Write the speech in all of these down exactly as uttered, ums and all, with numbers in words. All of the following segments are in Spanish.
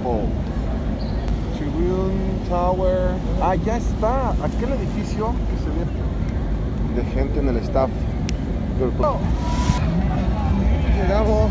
Expo. Tribune Tower. Ah, ya está. Aquel edificio que se ve de gente en el staff. Pero, pues, llegamos.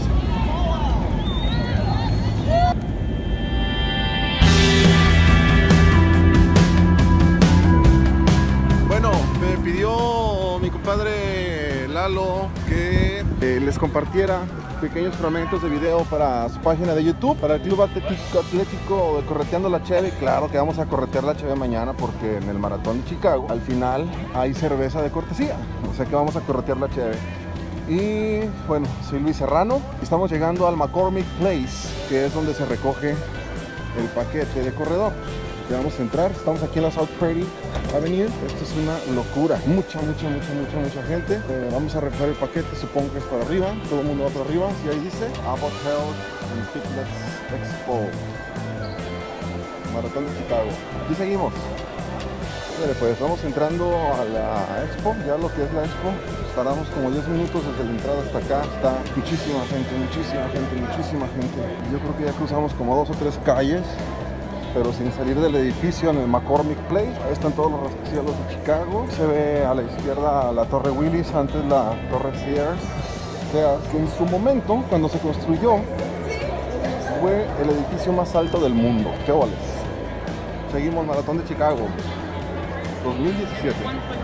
Bueno, me pidió mi compadre Lalo que eh, les compartiera pequeños fragmentos de video para su página de YouTube, para el Club Atlético, Atlético de Correteando la Cheve. Claro que vamos a corretear la Cheve mañana porque en el maratón de Chicago al final hay cerveza de cortesía, o sea que vamos a corretear la Cheve. Y bueno, soy Luis Serrano, estamos llegando al McCormick Place, que es donde se recoge el paquete de corredor. Ya vamos a entrar, estamos aquí en la South Prairie Avenue. Esto es una locura, mucha, mucha, mucha, mucha, mucha gente. Eh, vamos a recoger el paquete, supongo que es para arriba, todo el mundo va para arriba. Y ahí dice Abbott Health and Fitness Expo, Maratón de Chicago. Aquí seguimos. Mire, pues vamos entrando a la Expo, ya lo que es la Expo. Tardamos como diez minutos desde la entrada hasta acá. Está muchísima gente, muchísima gente, muchísima gente. Yo creo que ya cruzamos como dos o tres calles, pero sin salir del edificio en el McCormick Place. Ahí están todos los rascacielos de Chicago. Se ve a la izquierda la Torre Willis, antes la Torre Sears. O sea, que en su momento, cuando se construyó, fue el edificio más alto del mundo. ¡Qué boles! Seguimos Maratón de Chicago dos mil diecisiete.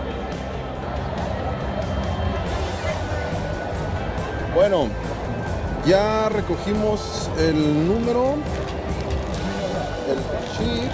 Bueno, ya recogimos el número, el chip,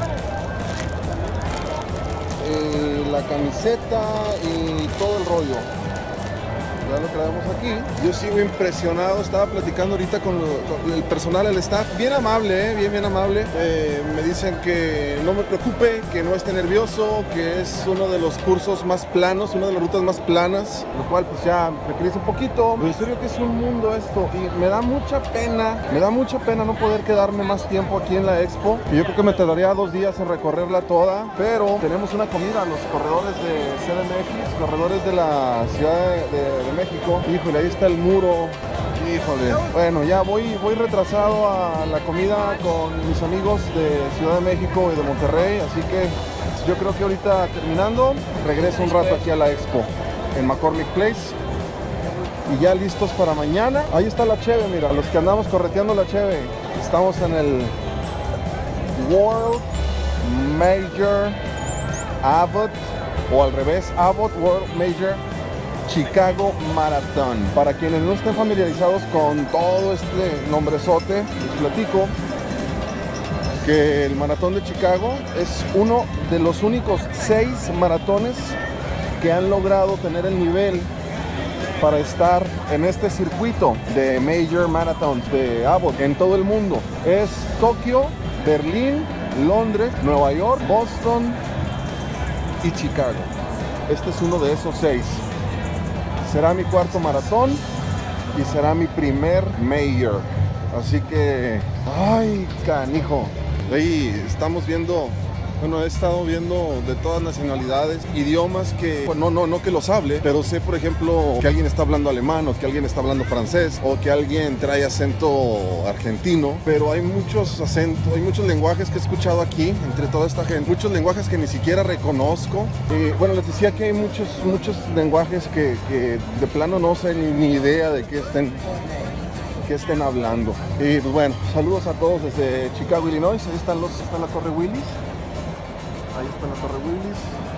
eh, la camiseta y todo el rollo. Ya lo traemos aquí. Yo sigo impresionado, estaba platicando ahorita con, lo, con el personal, el staff, bien amable, eh, bien, bien amable. Eh, me dicen que no me preocupe, que no esté nervioso, que es uno de los cursos más planos, una de las rutas más planas, lo cual pues ya me crece un poquito. Pero en serio que es un mundo esto y me da mucha pena, me da mucha pena no poder quedarme más tiempo aquí en la Expo. Y yo creo que me tardaría dos días en recorrerla toda, pero tenemos una comida, los corredores de C D M X, corredores de la Ciudad de, de, de México. Híjole, ahí está el muro. Híjole. Bueno, ya voy, voy retrasado a la comida con mis amigos de Ciudad de México y de Monterrey, así que yo creo que ahorita terminando, regreso un rato aquí a la Expo en McCormick Place. Y ya listos para mañana. Ahí está la Cheve, mira, los que andamos correteando la Cheve. Estamos en el World Major Abbott, o al revés, Abbott World Major Chicago Marathon. Para quienes no estén familiarizados con todo este nombrezote, les platico que el Maratón de Chicago es uno de los únicos seis maratones que han logrado tener el nivel para estar en este circuito de Major Marathons de Abbott en todo el mundo. Es Tokio, Berlín, Londres, Nueva York, Boston y Chicago. Este es uno de esos seis. Será mi cuarto maratón y será mi primer Major. Así que, ay, canijo. Ahí estamos viendo, bueno, he estado viendo de todas nacionalidades, idiomas que, bueno, no, no, no que los hable, pero sé, por ejemplo, que alguien está hablando alemán, o que alguien está hablando francés, o que alguien trae acento argentino, pero hay muchos acentos, hay muchos lenguajes que he escuchado aquí, entre toda esta gente, muchos lenguajes que ni siquiera reconozco. Eh, bueno, les decía que hay muchos, muchos lenguajes que, que de plano no sé ni, ni idea de qué estén, que estén hablando. Y pues bueno, saludos a todos desde Chicago, Illinois. Ahí están los, está la Torre Willis. Ahí está la Torre Willis.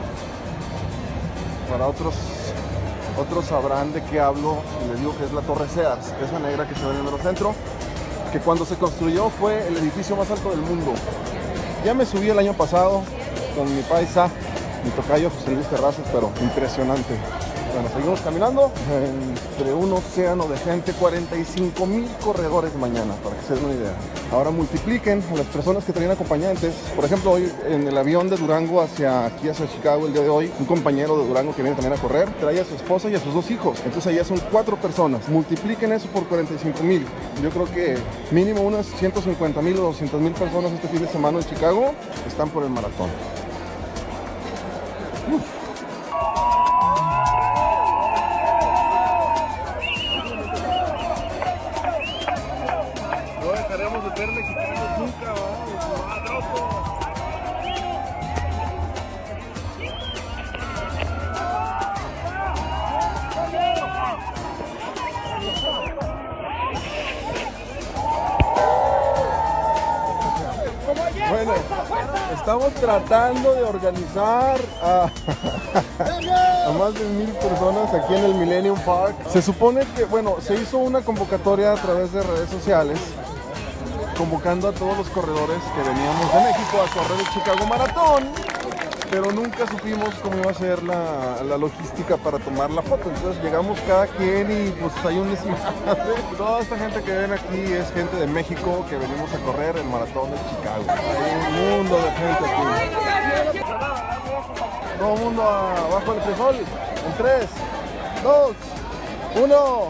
Para otros, otros sabrán de qué hablo y les digo que es la Torre Sears, esa negra que se ve en el mero centro, que cuando se construyó fue el edificio más alto del mundo. Ya me subí el año pasado con mi paisa, mi tocayo José Luis Terrazas, pero impresionante. Bueno, seguimos caminando entre un océano de gente, cuarenta y cinco mil corredores mañana, para que se den una idea. Ahora multipliquen a las personas que traen acompañantes. Por ejemplo, hoy en el avión de Durango hacia aquí, hacia Chicago, el día de hoy, un compañero de Durango que viene también a correr, trae a su esposa y a sus dos hijos. Entonces allá son cuatro personas. Multipliquen eso por cuarenta y cinco mil. Yo creo que mínimo unas ciento cincuenta mil o doscientas mil personas este fin de semana en Chicago están por el maratón. Uf. dejaremos de ser mexicanos nunca, vamos. Bueno, estamos tratando de organizar a, a más de mil personas aquí en el Millennium Park. Se supone que, bueno, se hizo una convocatoria a través de redes sociales convocando a todos los corredores que veníamos de México a correr el Chicago Maratón, pero nunca supimos cómo iba a ser la, la logística para tomar la foto. Entonces llegamos cada quien y pues hay un desmadre. Toda esta gente que ven aquí es gente de México que venimos a correr el Maratón de Chicago. Hay un mundo de gente aquí. Todo el mundo abajo del frijol. En tres, dos, uno.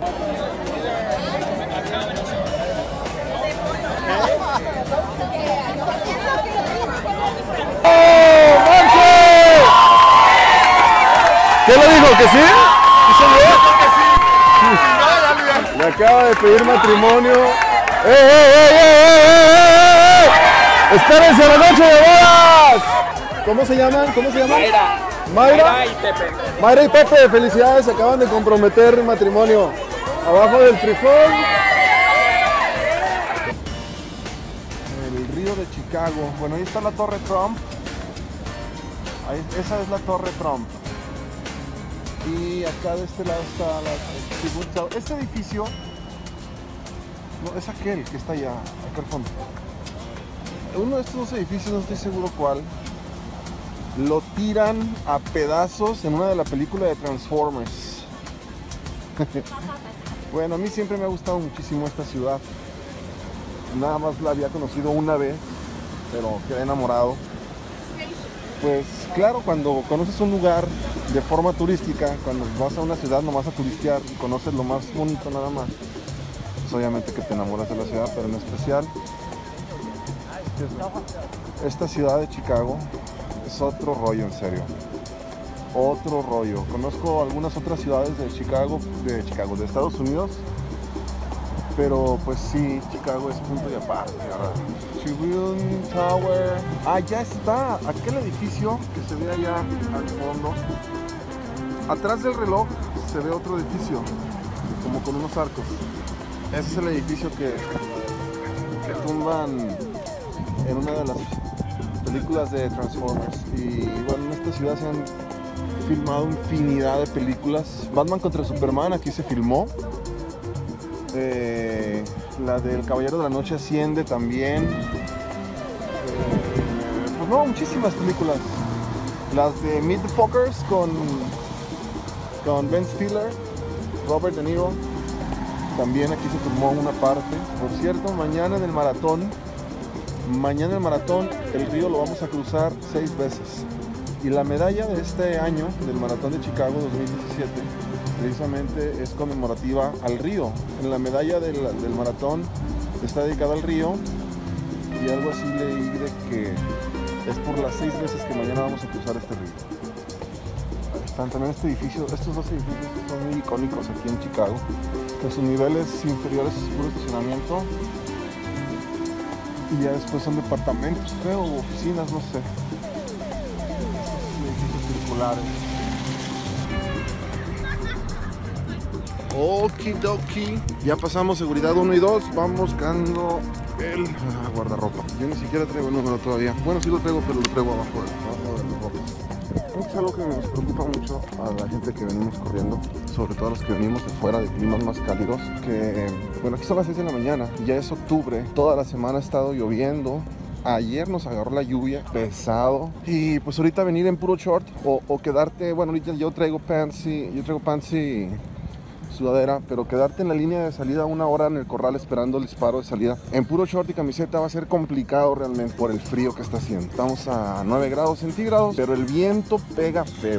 ¿Qué le dijo? ¿Que sí? ¿Sí sí? Le acaba de pedir matrimonio. ¡Eh, eh, eh, eh, eh, eh! ¡Espérense a la noche de bodas! ¿Cómo se llaman? ¿Cómo se llaman? Mayra. Mayra. Mayra y Pepe. Mayra y Pepe, felicidades, se acaban de comprometer en matrimonio. Abajo del frijol. El río de Chicago. Bueno, ahí está la Torre Trump. Ahí, esa es la Torre Trump. Y acá de este lado está la... Este edificio, no, es aquel que está allá, acá al fondo. Uno de estos dos edificios, no estoy seguro cuál, lo tiran a pedazos en una de las películas de Transformers. Bueno, a mí siempre me ha gustado muchísimo esta ciudad. Nada más la había conocido una vez, pero quedé enamorado. Pues claro, cuando conoces un lugar de forma turística, cuando vas a una ciudad nomás a turistear y conoces lo más bonito nada más, pues obviamente que te enamoras de la ciudad, pero en especial esta ciudad de Chicago es otro rollo, en serio. Otro rollo. Conozco algunas otras ciudades de Chicago, de Chicago, de Estados Unidos, pero pues sí, Chicago es punto y aparte, ¿verdad? Tribune Tower. Ah, ya está. Aquel edificio que se ve allá al fondo. Atrás del reloj se ve otro edificio, como con unos arcos. Ese es el edificio que, que tumban en una de las películas de Transformers. Y bueno, en esta ciudad se han filmado infinidad de películas. Batman contra Superman aquí se filmó. Eh, la del Caballero de la Noche Asciende también. Eh, pues no, muchísimas películas. Las de Meet the Fockers con, con Ben Stiller, Robert De Niro. También aquí se filmó una parte. Por cierto, mañana en el maratón, mañana en el maratón, el río lo vamos a cruzar seis veces. Y la medalla de este año, del Maratón de Chicago dos mil diecisiete, precisamente es conmemorativa al río. En la medalla del, del maratón está dedicada al río y algo así leí de que es por las seis veces que mañana vamos a cruzar este río. Están también este edificio, estos dos edificios son muy icónicos aquí en Chicago, que sus niveles inferiores es puro estacionamiento y ya después son departamentos, creo, o oficinas, no sé. Estos edificios circulares. Okidoki, ya pasamos seguridad uno y dos, vamos buscando el ah, guardarropa. Yo ni siquiera traigo el número todavía. Bueno, sí lo traigo, pero lo traigo abajo, abajo de la ropa. Es algo que nos preocupa mucho a la gente que venimos corriendo, sobre todo a los que venimos de fuera, de climas más cálidos, que, bueno, aquí son las seis de la mañana, ya es octubre, toda la semana ha estado lloviendo. Ayer nos agarró la lluvia, pesado. Y pues ahorita venir en puro short o, o quedarte, bueno, ahorita yo traigo pants y, yo traigo pants y sudadera, pero quedarte en la línea de salida una hora en el corral esperando el disparo de salida en puro short y camiseta va a ser complicado realmente por el frío que está haciendo. Estamos a nueve grados centígrados, pero el viento pega feo.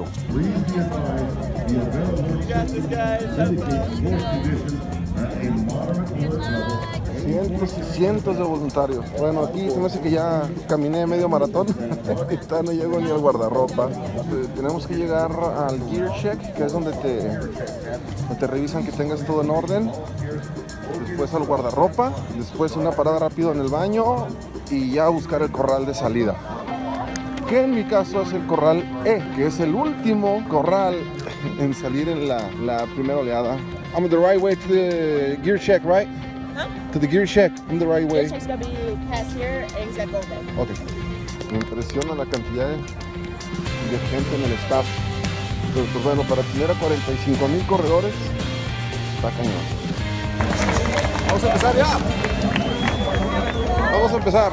Cientos y cientos de voluntarios. Bueno, aquí se me hace que ya caminé medio maratón. Ahorita no llego ni al guardarropa. Eh, tenemos que llegar al Gear Check, que es donde te, donde te revisan que tengas todo en orden. después al guardarropa, después una parada rápido en el baño y ya buscar el corral de salida. Que en mi caso es el corral E, que es el último corral en salir en la, la primera oleada. I'm on the right way to the gear check, right? Huh? To the gear check, I'm the right way. Gear check's gonna be past here and exit over there. Ok. Me impresiona la cantidad de, de gente en el staff. Pero pues bueno, para tener a cuarenta y cinco mil corredores, está cañón. Vamos a empezar ya. Vamos a empezar.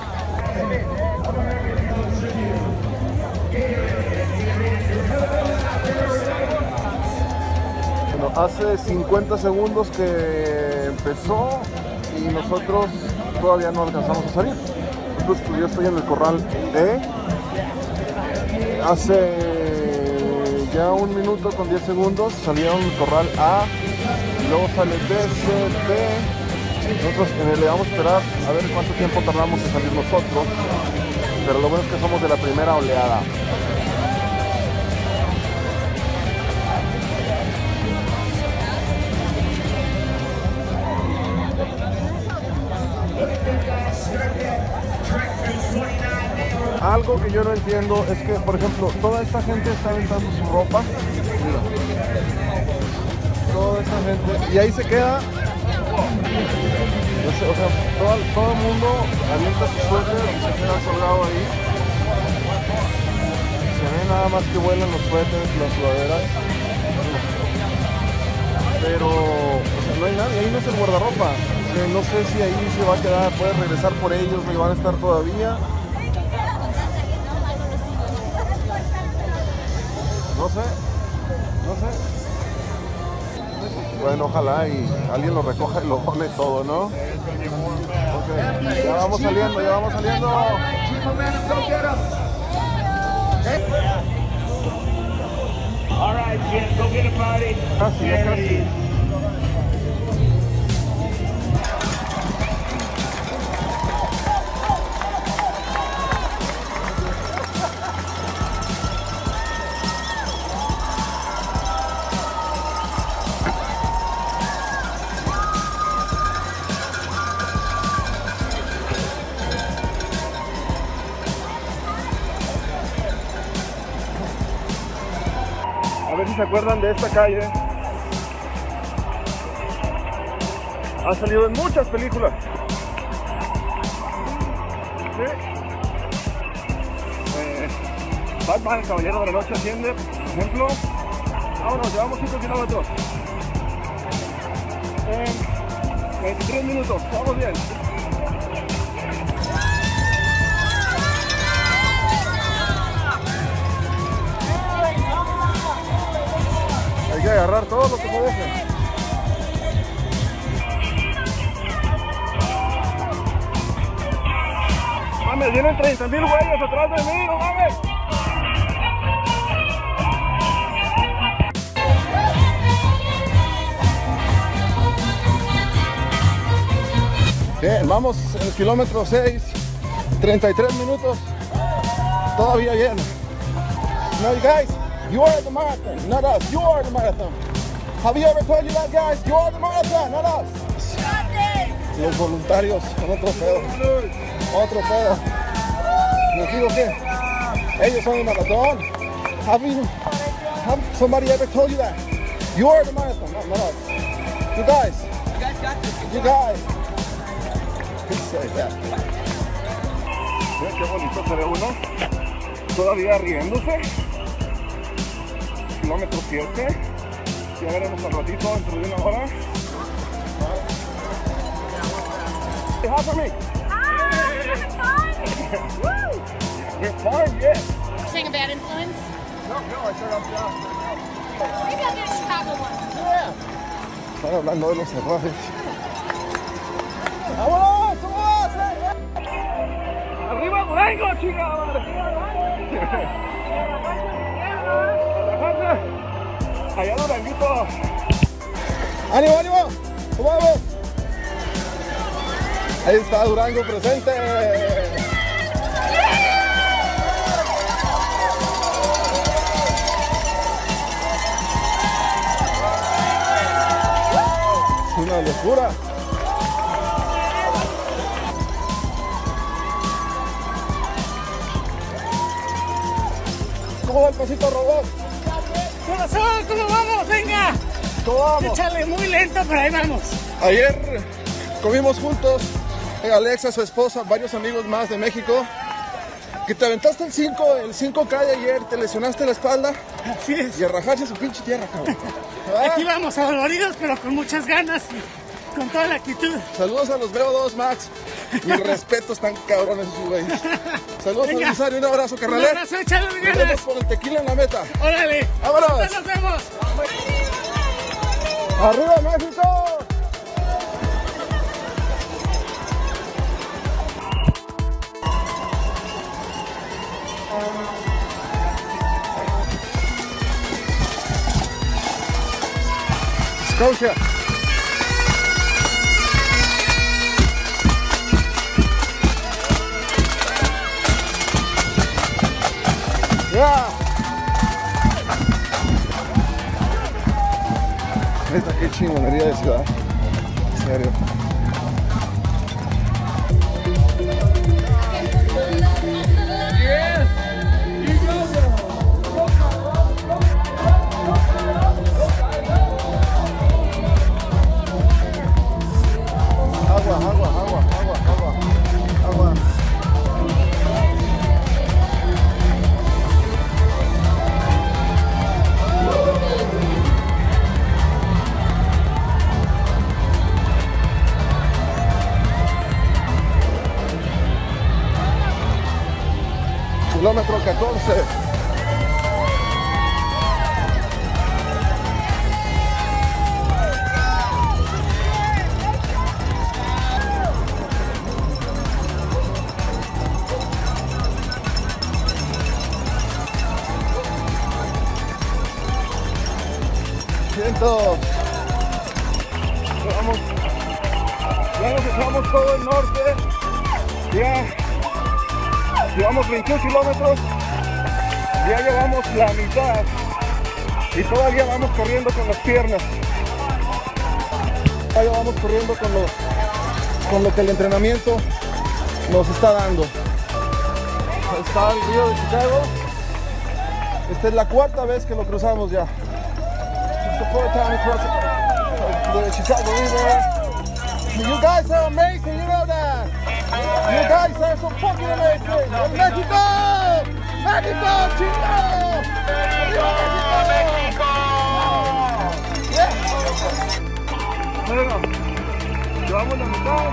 Bueno, hace cincuenta segundos que empezó y nosotros todavía no alcanzamos a salir. Entonces pues yo estoy en el corral E. Hace ya un minuto con diez segundos salieron el corral A y luego sale B, C, D. Nosotros en el le vamos a esperar a ver cuánto tiempo tardamos en salir nosotros, pero lo bueno es que somos de la primera oleada. Algo que yo no entiendo es que, por ejemplo, toda esta gente está aventando su ropa. Mira. Toda esta gente. Y ahí se queda. No sé, o sea, todo, todo el mundo avienta su suéter y se queda colgado ahí. Se ve nada más que vuelan los suéteres, las sudaderas. Pero, o sea, no hay nadie. Ahí no es el guardarropa. O sea, no sé si ahí se va a quedar, puede regresar por ellos, no van a estar todavía. No sé, no sé. Bueno, ojalá y alguien lo recoja y lo pone todo, ¿no? Okay. Ya vamos saliendo, ya vamos saliendo. Casi, ya casi. A ver si se acuerdan de esta calle. Ha salido en muchas películas. ¿Sí? Eh, Batman, el Caballero de la Noche Asciende, por ejemplo. Vámonos, llevamos cinco kilómetros. En veintitrés minutos, vamos bien. Hay que agarrar todo lo que se deje. Mames, vienen treinta mil güeyes atrás de mí, no mames. Bien, vamos en el kilómetro seis, treinta y tres minutos. Todavía bien. No, you guys. You are the marathon, not us. You are the marathon. Have you ever told you that, guys? You are the marathon, not us. Los voluntarios son otro pedo. Otro pedo. Les digo que ellos son el maratón. Have you, have somebody ever told you that? You are the marathon, not, not us. You guys. You guys got this. You guys. Say that. Qué bonito se ve uno. Todavía riéndose. Kilómetro siete, ya veremos al ratito, dentro de una hora. Say hi for me. Hi, having fun? Woo! We're fine, yeah. You saying a bad influence? No, no, I said I'm down. Maybe I'll get a Chicago one. Yeah. Están hablando de los errores. ¡Vámonos! ¡Vámonos! ¡Arriba Durango, chica! Allá Duranguito. ¡Ánimo, ánimo! ¡Vamos! Ahí está Durango presente. Es una locura. ¿Cómo va el pasito robot? Corazón, ¿cómo vamos? Venga. ¿Cómo vamos? Échale muy lento, pero ahí vamos. Ayer comimos juntos, Alexa, su esposa, varios amigos más de México. Que te aventaste el cinco, el cinco K de ayer, te lesionaste la espalda. Así es. Y a rajarse su pinche tierra, cabrón. Aquí vamos adoloridos, pero con muchas ganas y con toda la actitud. Saludos a los B O dos Max. Mis respetos, tan cabrones esos güeyes. Saludos Venga. a Rosario, un abrazo, carnalé. Un abrazo, échale Nos ganas. vemos por el tequila en la meta. Órale. ¡Vámonos! Nos vemos. ¡Arriba, México! Scotia. Yeah. Neta, qué chingonería de ciudad. En serio. Agua, agua, agua, agua, agua, agua. Kilómetro catorce. Cientos. Vamos. Ya nos dejamos todo el norte. Ya. Llevamos veintiún kilómetros, ya llevamos la mitad y todavía vamos corriendo con las piernas. Todavía vamos corriendo con lo, con lo que el entrenamiento nos está dando. Ahí está el río de Chicago. Esta es la cuarta vez que lo cruzamos ya. It's the fourth time we cross the Chicago River. You guys are amazing, you know that. You guys are so fucking amazing! ¡México! ¡México, chingado! ¡Arriba, México! Yeah. Bueno, llevamos la mitad.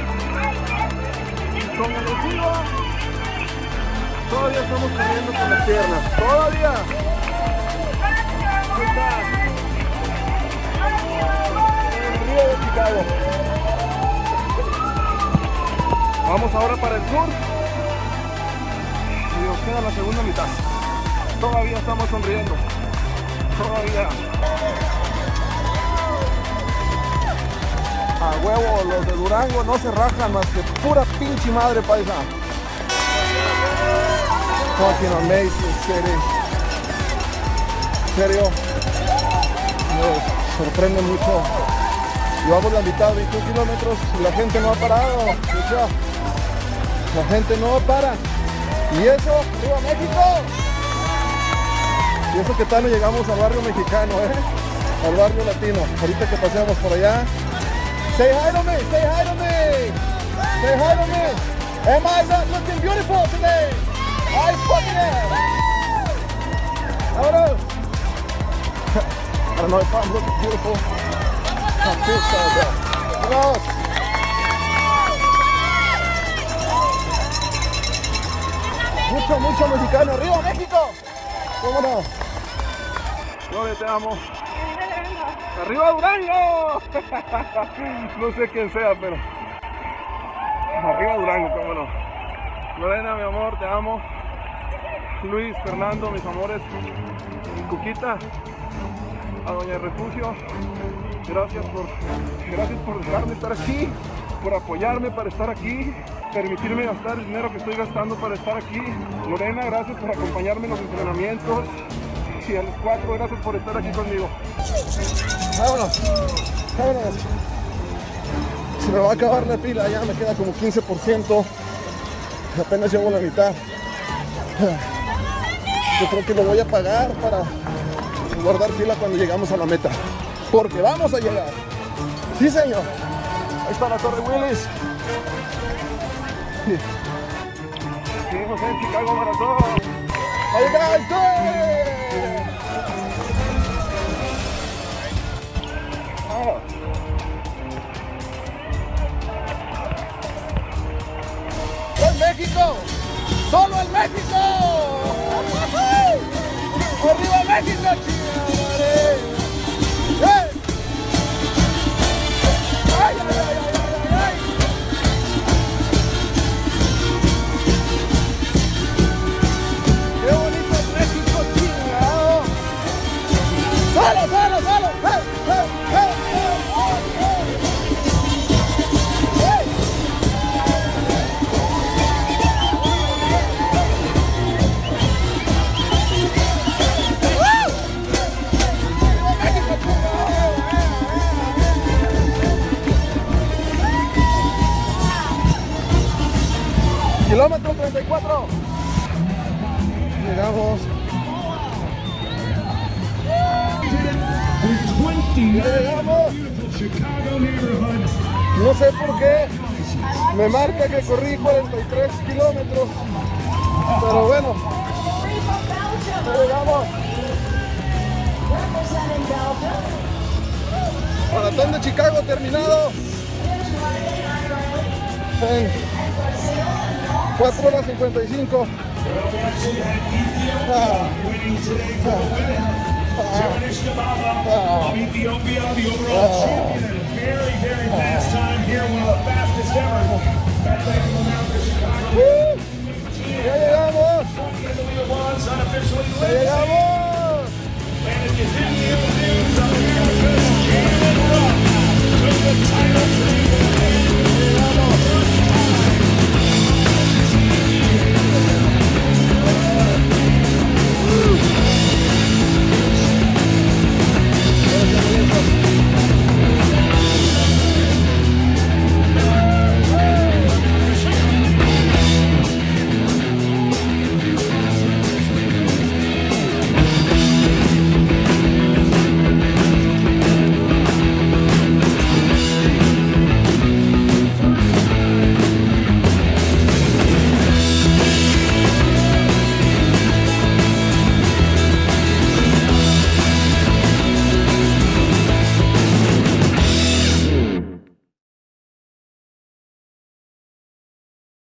Como les digo, todavía estamos corriendo con las piernas. ¡Todavía! Ahí está. El río de Chicago. Vamos ahora para el sur y nos queda la segunda mitad. Todavía estamos sonriendo. Todavía. A huevo, los de Durango no se rajan más que pura pinche madre paisa. Fucking amazing city. En serio, nos sorprende mucho. Llevamos la mitad, veintiún kilómetros y la gente no ha parado. Escucha. La gente no para. Y eso, ¡viva México! Y eso que tal no llegamos al barrio mexicano, ¿eh? Al barrio latino. Ahorita que paseamos por allá. Say hi to me, say hi to me. Say hi to me. Am I not looking beautiful today? I fucking am. Vámonos. I don't know if I'm looking beautiful. I feel so bad. Vámonos. Mucho, mucho mexicano. ¡Arriba, México! ¿Cómo no? Yo te amo. ¡Arriba, Durango! No sé quién sea, pero... Arriba, Durango, cómo no. Lorena, mi amor, te amo. Luis, Fernando, mis amores. Cuquita. A Doña Refugio. Gracias por... Gracias por dejarme estar aquí. Por apoyarme para estar aquí. Permitirme gastar el dinero que estoy gastando para estar aquí. Lorena, gracias por acompañarme en los entrenamientos. Y a los cuatro, gracias por estar aquí conmigo. Vámonos, vámonos. Se me va a acabar la pila, ya me queda como quince por ciento. Apenas llevo la mitad. Yo creo que lo voy a pagar para guardar pila cuando llegamos a la meta. Porque vamos a llegar. Sí, señor. Ahí está la Torre Willis. Seguimos en Chicago Maratón. ¡Ahí está! ¡Oh! ¡En México! ¡Solo en México! ¡Arriba México, chingada! ¡Eh! ¡Ay, ay, ay, ay, ay, ay! ¡Qué bonito es México, chingado! ¡Solo, solo, solo! ¡Eh, eh, eh, eh! Kilómetro treinta y cuatro. Llegamos. Llegamos. No sé por qué me marca que corrí cuarenta y tres kilómetros. Pero bueno. Llegamos. Maratón de Chicago terminado. En cuatro horas cincuenta y cinco. Ah, ah, ah,